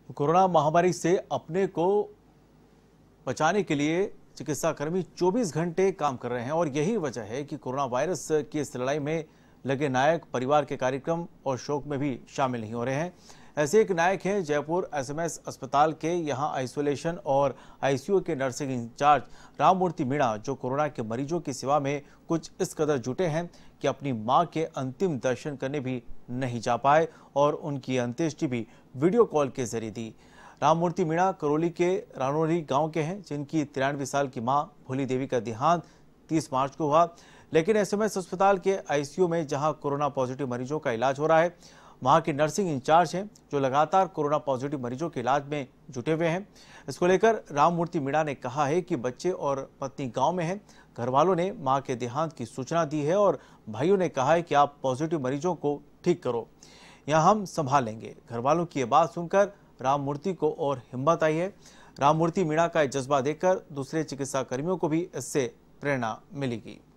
Corona महामारी से अपने को बचाने के लिए चिकित्सा कर्मी 24 घंटे काम कर रहे हैं और यही वजह है कि कोरोना वायरस की इस लड़ाई में लगे नायक परिवार के कार्यक्रम और शोक में भी शामिल नहीं हो रहे हैं। ऐसे एक नायक हैं जयपुर एसएमएस अस्पताल के यहां आइसोलेशन और आईसीयू के नर्सिंग इंचार्ज राममूर्ति मीणा, जो कोरोना के मरीजों की सेवा में कुछ इस कदर जुटे हैं कि अपनी मां के अंतिम दर्शन करने भी नहीं जा पाए और उनकी अंत्येष्टि भी वीडियो कॉल के जरिए दी। राममूर्ति मीणा करौली के रानोरी गांव के हैं, जिनकी 93 साल की मां भोली देवी का देहांत 30 मार्च को हुआ। लेकिन एसएमएस अस्पताल के आईसीयू में जहां कोरोना पॉजिटिव मरीजों का इलाज हो रहा है, वहां के नर्सिंग इंचार्ज हैं जो लगातार कोरोना पॉजिटिव मरीजों के इलाज में जुटे हुए हैं। इसको लेकर राममूर्ति मीणा ने कहा है कि बच्चे और पत्नी गांव में हैं। घर वालों ने मां के देहांत की सूचना दी है और भाइयों ने कहा है कि आप पॉजिटिव मरीजों को ठीक करो, यहाँ हम संभाल लेंगे। घर वालों की ये बात सुनकर राममूर्ति को और हिम्मत आई है। राममूर्ति मीणा का जज्बा देखकर दूसरे चिकित्सा कर्मियों को भी इससे प्रेरणा मिलेगी।